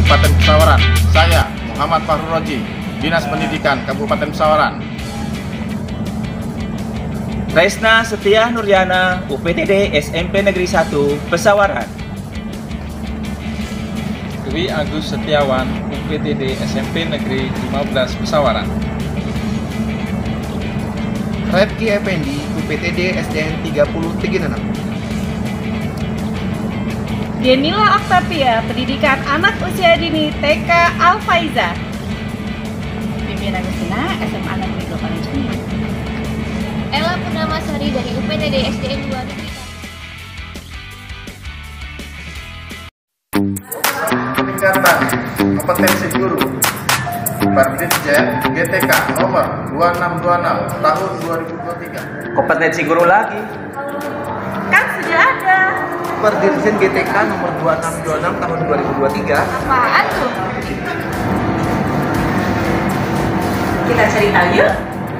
Kabupaten Pesawaran. Saya, Muhammad Fahrul Roji, Dinas Pendidikan Kabupaten Pesawaran. Resna Setia Nuryana, UPTD SMP Negeri 1, Pesawaran. Dwi Agus Setiawan, UPTD SMP Negeri 15 Pesawaran. Redki Effendi, UPTD SDN 30 Teginanam. Denila Octavia, Pendidikan Anak Usia Dini TK Al-Faiza. Vivian Agustina, SMA Negeri 8 Juni. Ella Purnamasari dari UPTD SDN 2 Negeri. Peningkatan kompetensi guru Badminton GTK nomor 2626 tahun 2023. Kompetensi guru lagi. Kan sudah ada. Perdirjen GTK nomor 2626 tahun 2023. Apaan tuh? Kita cerita yuk.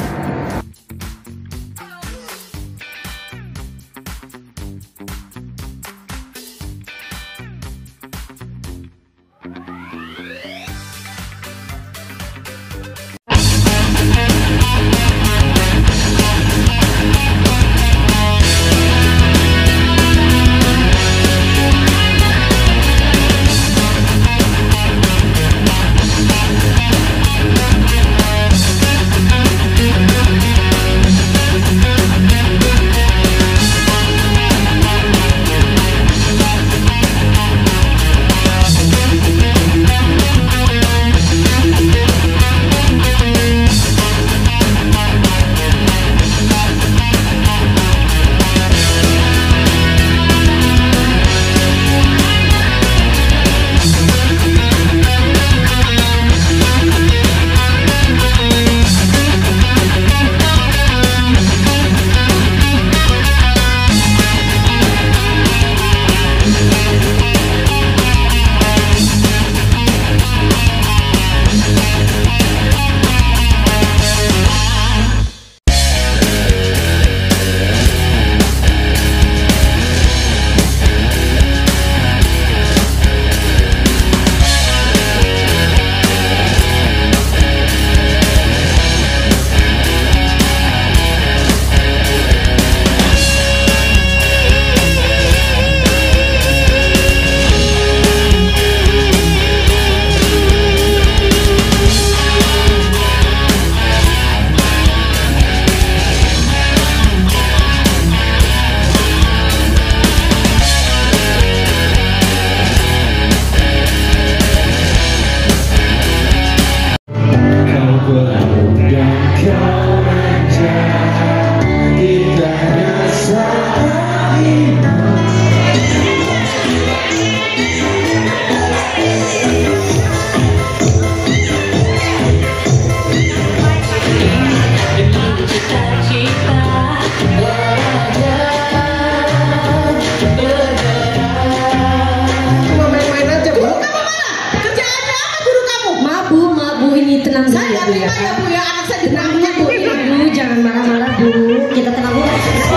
Tenang dulu ya Bu ya. Saya Bu ya, anak saya tenangnya Bu. Bu jangan marah-marah Bu. Kita tenang dulu.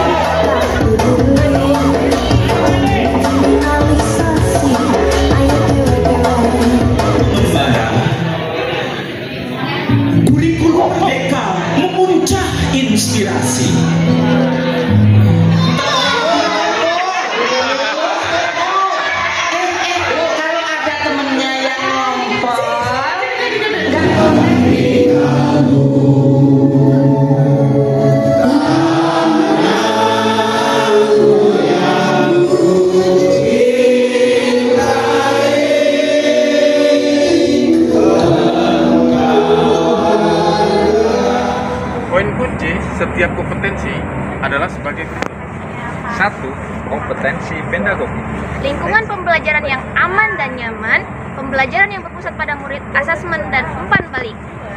Kurikulum merdeka memuncah inspirasi. Kalau ada temennya yang ngompol, Poin kunci setiap kompetensi adalah sebagai berikut. 1. Kompetensi pedagogi. Lingkungan pembelajaran yang aman dan nyaman, pembelajaran yang berpusat pada murid, asesmen dan umpan balik.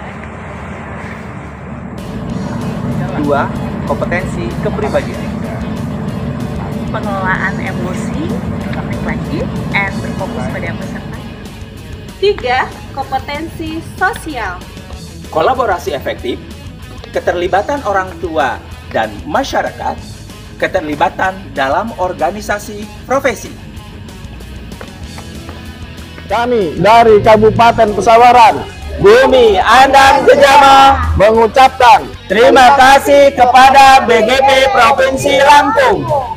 2. Kompetensi kepribadian. Pengelolaan emosi, balik lagi, and berfokus pada peserta. 3. Kompetensi sosial. Kolaborasi efektif, keterlibatan orang tua dan masyarakat, keterlibatan dalam organisasi profesi. Kami dari Kabupaten Pesawaran, Bumi Andang Jejama mengucapkan terima kasih kepada BGP Provinsi Lampung